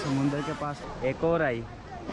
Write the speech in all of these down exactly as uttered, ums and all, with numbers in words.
समुंदर के पास एक और आई।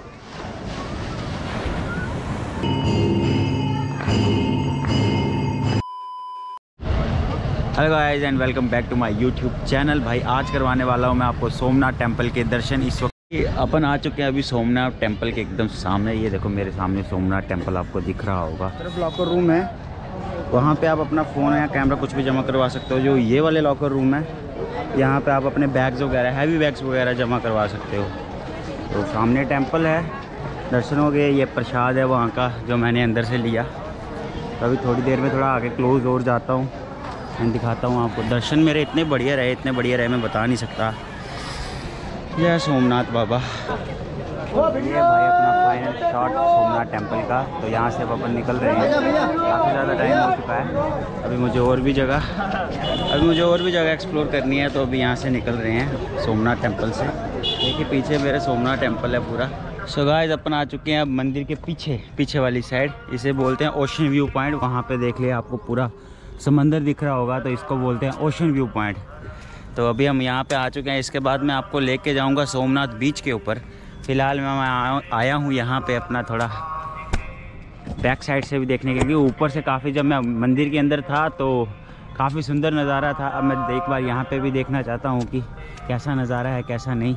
Hello guys and welcome back to my YouTube channel. भाई आज करवाने वाला हूँ मैं आपको सोमनाथ टेम्पल के दर्शन। इस वक्त अपन आ चुके हैं अभी सोमनाथ टेम्पल के एकदम सामने। ये देखो मेरे सामने सोमनाथ टेम्पल आपको दिख रहा होगा। सिर्फ लॉकर रूम है, वहाँ पे आप अपना फ़ोन या कैमरा कुछ भी जमा करवा सकते हो। जो ये वाले लॉकर रूम है, यहाँ पे आप अपने बैग्स वगैरह हैवी बैग्स वगैरह जमा करवा सकते हो। तो सामने टेम्पल है, दर्शन हो गए। ये प्रसाद है वहाँ का जो मैंने अंदर से लिया। तो अभी थोड़ी देर में थोड़ा आगे क्लोज और जाता हूँ एंड दिखाता हूँ आपको। दर्शन मेरे इतने बढ़िया रहे, इतने बढ़िया रहे मैं बता नहीं सकता। जय सोमनाथ बाबा। ये भाई अपना फाइनल शॉट सोमनाथ टेम्पल का। तो यहाँ से अब अपन निकल रहे हैं, काफ़ी ज़्यादा टाइम हो चुका है। अभी मुझे और भी जगह अभी मुझे और भी जगह एक्सप्लोर करनी है। तो अभी यहाँ से निकल रहे हैं सोमनाथ टेम्पल से। देखिए पीछे मेरे सोमनाथ टेम्पल है पूरा। सो गाइस अपन आ चुके हैं अब मंदिर के पीछे पीछे वाली साइड। इसे बोलते हैं ओशन व्यू पॉइंट। वहाँ पे देख लिया आपको पूरा समंदर दिख रहा होगा, तो इसको बोलते हैं ओशन व्यू पॉइंट। तो अभी हम यहाँ पे आ चुके हैं। इसके बाद मैं आपको लेके जाऊँगा सोमनाथ बीच के ऊपर। फ़िलहाल मैं आया हूँ यहाँ पे अपना थोड़ा बैक साइड से भी देखने के लिए। ऊपर से काफ़ी, जब मैं मंदिर के अंदर था तो काफ़ी सुंदर नज़ारा था। अब मैं एक बार यहाँ पे भी देखना चाहता हूँ कि कैसा नज़ारा है कैसा नहीं।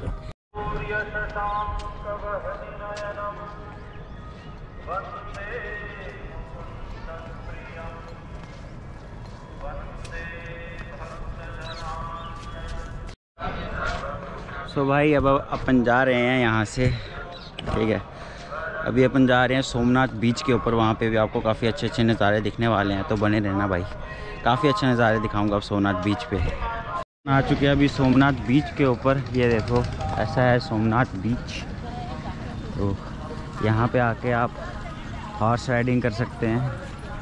सो भाई अब अपन जा रहे हैं यहाँ से, ठीक है। अभी अपन जा रहे हैं सोमनाथ बीच के ऊपर। वहाँ पे भी आपको काफ़ी अच्छे अच्छे नज़ारे दिखने वाले हैं, तो बने रहना भाई। काफ़ी अच्छे नज़ारे दिखाऊंगा अब सोमनाथ बीच पे। आ चुके हैं अभी सोमनाथ बीच के ऊपर। ये देखो ऐसा है सोमनाथ बीच। तो यहाँ पे आके आप हॉर्स राइडिंग कर सकते हैं।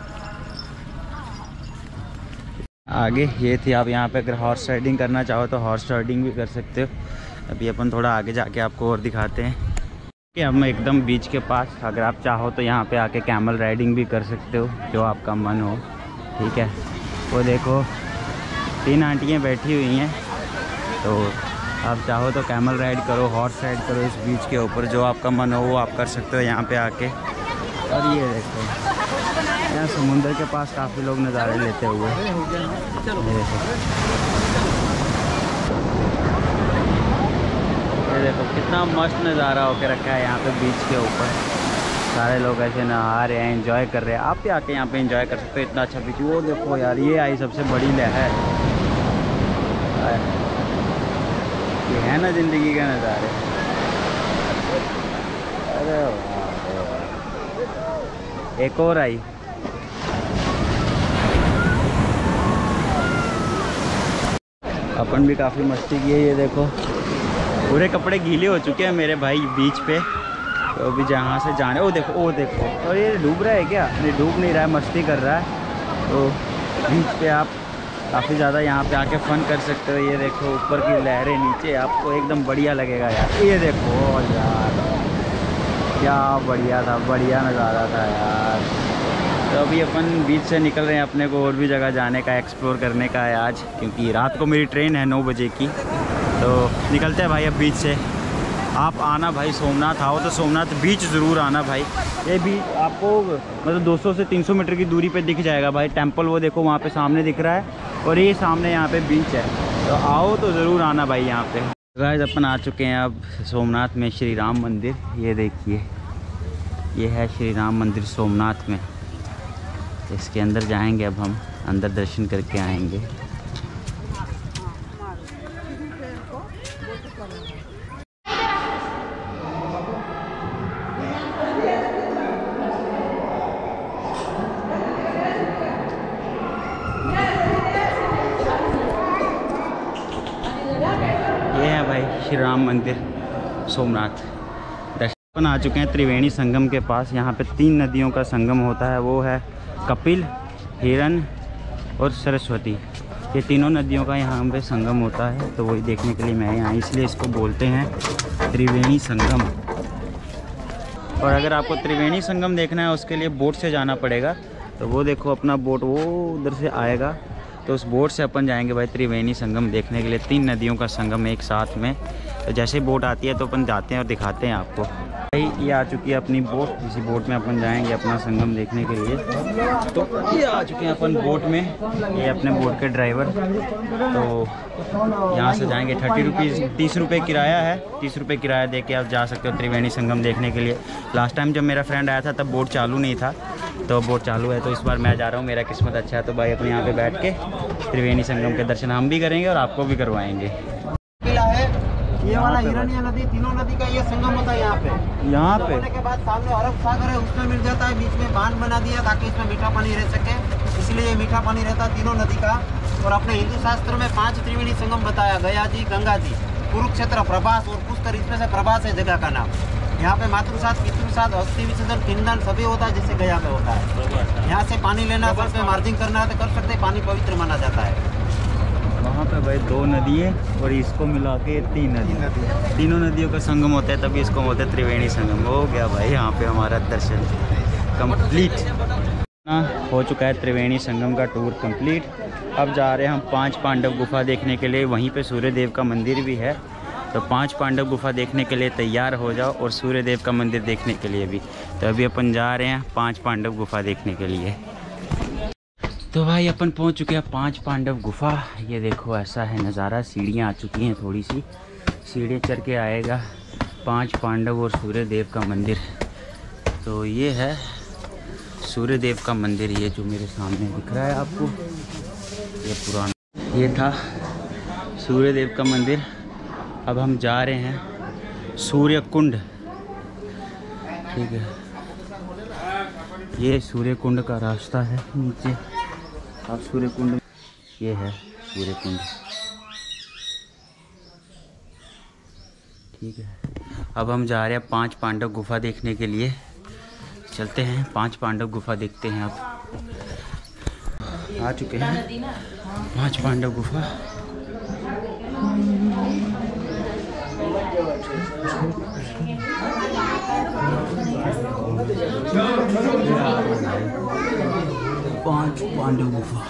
आगे ये थी, आप यहाँ पे अगर हॉर्स राइडिंग करना चाहो तो हॉर्स राइडिंग भी कर सकते हो। अभी अपन थोड़ा आगे जाके आपको और दिखाते हैं कि हम एकदम बीच के पास। अगर आप चाहो तो यहाँ पे आके कैमल राइडिंग भी कर सकते हो, जो आपका मन हो, ठीक है। वो देखो तीन आंटियाँ बैठी हुई हैं, तो आप चाहो तो कैमल राइड करो, हॉर्स राइड करो इस बीच के ऊपर। जो आपका मन हो वो आप कर सकते हो यहाँ पे आके। और ये देखो यहाँ समुंदर के पास काफ़ी लोग नज़ारे लेते हुए। ये देखो कितना मस्त नज़ारा होके रखा है यहाँ पे बीच के ऊपर। सारे लोग ऐसे नहा रहे हैं, एंजॉय कर रहे हैं। आप भी आके यहाँ पे एंजॉय कर सकते हो। इतना अच्छा बीच। वो देखो यार, ये आई सबसे बड़ी लहर। ये है ना ज़िंदगी का नज़ारे। अरे वाह, एक और आई। अपन भी काफ़ी मस्ती की है। ये देखो पूरे कपड़े गीले हो चुके हैं मेरे भाई बीच पे। तो अभी जहाँ से जाने, ओ देखो ओ देखो, और ये डूब रहा है क्या? नहीं डूब नहीं रहा है, मस्ती कर रहा है। तो बीच पे आप काफ़ी ज़्यादा यहाँ पे आके फ़न कर सकते हो। ये देखो ऊपर की लहरें, नीचे आपको एकदम बढ़िया लगेगा यार। ये देखो यार क्या बढ़िया था, बढ़िया नज़ारा था यार। तो अभी अपन बीच से निकल रहे हैं, अपने को और भी जगह जाने का, एक्सप्लोर करने का है आज, क्योंकि रात को मेरी ट्रेन है नौ बजे की। तो निकलते हैं भाई अब बीच से। आप आना भाई, सोमनाथ आओ तो सोमनाथ बीच ज़रूर आना भाई। ये बीच आपको मतलब दो सौ से तीन सौ मीटर की दूरी पे दिख जाएगा भाई। टेंपल वो देखो वहाँ पे सामने दिख रहा है, और ये सामने यहाँ पे बीच है। तो आओ तो ज़रूर आना भाई यहाँ पे। गाइस अपन आ चुके हैं अब सोमनाथ में श्री राम मंदिर। ये देखिए ये है श्री राम मंदिर सोमनाथ में। इसके अंदर जाएंगे अब हम, अंदर दर्शन करके आएंगे। ये है भाई श्री राम मंदिर सोमनाथ। दर्शन आ चुके हैं त्रिवेणी संगम के पास। यहाँ पे तीन नदियों का संगम होता है, वो है कपिल, हिरन और सरस्वती। ये तीनों नदियों का यहाँ पे संगम होता है। तो वही देखने के लिए मैं यहाँ, इसलिए इसको बोलते हैं त्रिवेणी संगम। और अगर आपको त्रिवेणी संगम देखना है उसके लिए बोट से जाना पड़ेगा। तो वो देखो अपना बोट वो उधर से आएगा, तो उस बोट से अपन जाएंगे भाई त्रिवेणी संगम देखने के लिए। तीन नदियों का संगम एक साथ में। तो जैसे ही बोट आती है तो अपन जाते हैं और दिखाते हैं आपको। भाई ये आ चुकी है अपनी बोट, इसी बोट में अपन जाएंगे अपना संगम देखने के लिए। तो ये आ चुके हैं अपन बोट में, ये अपने बोट के ड्राइवर। तो यहाँ से जाएंगे, थर्टी रुपीज़ तीस रुपये किराया है, तीस रुपये किराया दे के आप जा सकते हो त्रिवेणी संगम देखने के लिए। लास्ट टाइम जब मेरा फ्रेंड आया था तब बोट चालू नहीं था, तो बोट चालू है, तो इस बार मैं जा रहा हूँ, मेरा किस्मत अच्छा है। तो भाई अपने यहाँ पे बैठ के त्रिवेणी संगम के दर्शन हम भी करेंगे और आपको भी करवाएंगे। ये वाला हिरण्य नदी, तीनों नदी का ये संगम होता है यहाँ पे। यहाँ पे होने के बाद सामने अरब सागर है, उसमें मिल जाता है, बीच में बांध बना दिया ताकि इसमें मीठा पानी रह सके, इसलिए ये मीठा पानी रहता है तीनों नदी का। और अपने हिंदू शास्त्र में पांच त्रिवेणी संगम बताया, गया जी, गंगा जी, कुरुक्षेत्र, प्रभास और पुष्कर, इसमें से प्रभास है जगह का नाम। यहाँ पे मातृसात, पितृसात, अस्थि विसर्जन, पिंडदान सभी होता है जैसे गया पे होता है। यहाँ से पानी लेना, घर पे मार्जिंग करना है तो कर सकते हैं, पानी पवित्र माना जाता है। वहाँ पे भाई दो नदी है और इसको मिला के तीन नदी, तीनों नदियों का संगम होता है, तभी इसको बोलते हैं त्रिवेणी संगम। हो गया भाई यहाँ पे हमारा दर्शन कंप्लीट ना हो चुका है। त्रिवेणी संगम का टूर कंप्लीट। अब जा रहे हैं हम पांच पांडव गुफा देखने के लिए, वहीं पे सूर्य देव का मंदिर भी है। तो पांच पांडव गुफा देखने के लिए तैयार हो जाओ और सूर्य देव का मंदिर देखने के लिए भी। तो अभी अपन जा रहे हैं पांच पांडव गुफा देखने के लिए। तो भाई अपन पहुंच चुके हैं पांच पांडव गुफा। ये देखो ऐसा है नज़ारा, सीढ़ियाँ आ चुकी हैं, थोड़ी सी सीढ़ियाँ चढ़ के आएगा पांच पांडव और सूर्य देव का मंदिर। तो ये है सूर्य देव का मंदिर, ये जो मेरे सामने दिख रहा है आपको, ये पुराना, ये था सूर्य देव का मंदिर। अब हम जा रहे हैं सूर्य कुंड, ठीक है, ये सूर्य कुंड का रास्ता है नीचे। अब सूर्य कुंड, ये है सूर्य कुंड, ठीक है। अब हम जा रहे हैं पांच पांडव गुफा देखने के लिए, चलते हैं पांच पांडव गुफा देखते हैं। अब आ चुके हैं पांच पांडव गुफा। पांच पांडव गुफा,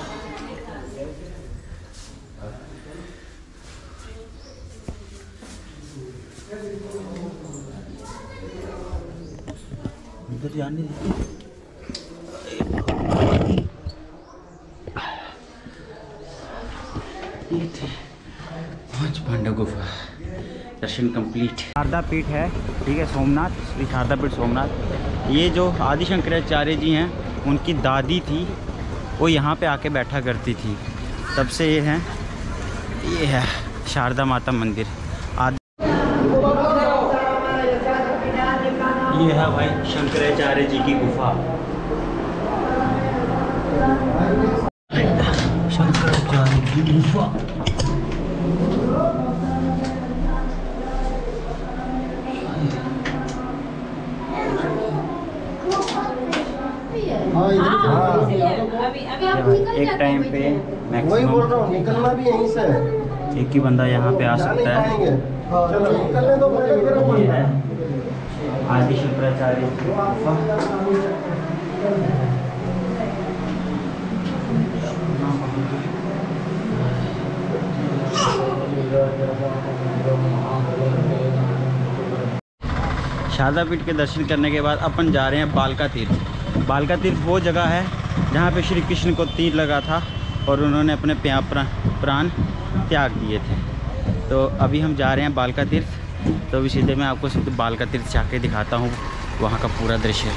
इधर जाने ये थे पांच पांडव गुफा। दर्शन कंप्लीट। शारदा पीठ है, ठीक है, सोमनाथ, श्री शारदा पीठ सोमनाथ। ये जो आदि शंकराचार्य जी हैं, उनकी दादी थी, वो यहाँ पे आके बैठा करती थी, तब से ये है, ये है शारदा माता मंदिर। आदि ये है भाई शंकराचार्य जी की गुफा, शंकराचार्य की गुफा। एक टाइम पे वही बोल रहा हूँ, निकलना भी यहीं से है, एक ही बंदा यहाँ पे आ सकता है। चलो निकलने दो, ये है आदि शंकराचार्य की गुफा। शारदा पीठ के दर्शन करने के बाद अपन जा रहे हैं बालका तीर्थ। बालका तीर्थ वो जगह है जहाँ पे श्री कृष्ण को तीर लगा था और उन्होंने अपने प्राण त्याग दिए थे। तो अभी हम जा रहे हैं बालका तीर्थ। तो अभी सीधे मैं आपको सीधे बालका तीर्थ जाके दिखाता हूँ वहाँ का पूरा दृश्य।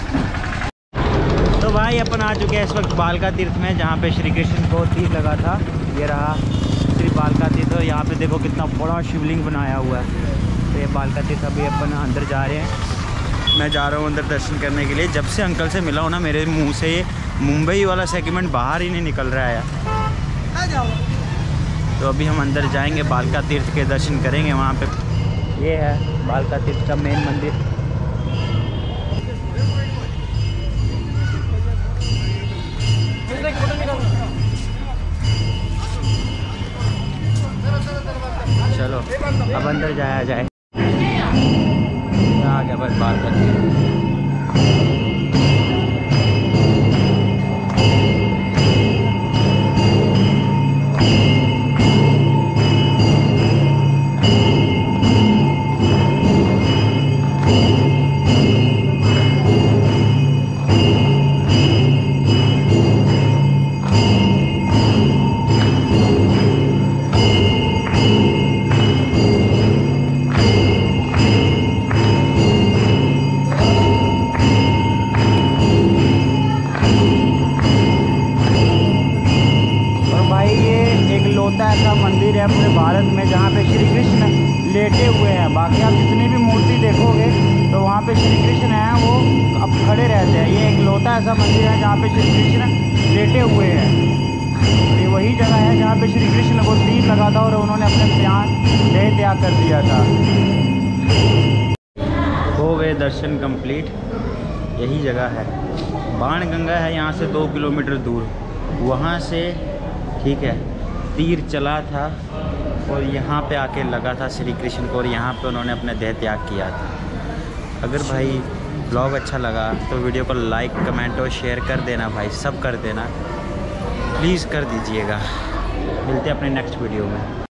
तो भाई अपन आ चुके हैं इस वक्त बालका तीर्थ में, जहाँ पे श्री कृष्ण को तीर लगा था। ये रहा श्री बालका तीर्थ। और यहाँ पे देखो कितना बड़ा शिवलिंग बनाया हुआ है। तो ये बालका तीर्थ, अभी अपन अंदर जा रहे हैं। मैं जा रहा हूँ अंदर दर्शन करने के लिए। जब से अंकल से मिला हूँ ना, मेरे मुंह से ये मुंबई वाला सेगमेंट बाहर ही नहीं निकल रहा है यार। तो अभी हम अंदर जाएंगे, बालका तीर्थ के दर्शन करेंगे वहाँ पे। ये है बालका तीर्थ का मेन मंदिर। चलो अब अंदर जाया जाए। आ गया बस बालका तीर्थ। है पूरे भारत में जहाँ पे श्री कृष्ण लेटे हुए हैं। बाकी आप जितनी भी मूर्ति देखोगे तो वहाँ पे श्री कृष्ण हैं वो अब खड़े रहते हैं। ये एक लौता ऐसा मंदिर है जहाँ पे श्री कृष्ण लेटे हुए हैं। ये वही जगह है जहाँ पे श्री कृष्ण को तीर लगा था और उन्होंने अपने त्याग देह त्याग कर दिया था। हो गए दर्शन कंप्लीट। यही जगह है, बाणगंगा है यहाँ से दो किलोमीटर दूर। वहाँ से ठीक है तीर चला था और यहाँ पे आके लगा था श्री कृष्ण को और यहाँ पे उन्होंने अपने देह त्याग किया था। अगर भाई ब्लॉग अच्छा लगा तो वीडियो को लाइक कमेंट और शेयर कर देना भाई, सब कर देना प्लीज़ कर दीजिएगा। मिलते हैं अपने नेक्स्ट वीडियो में।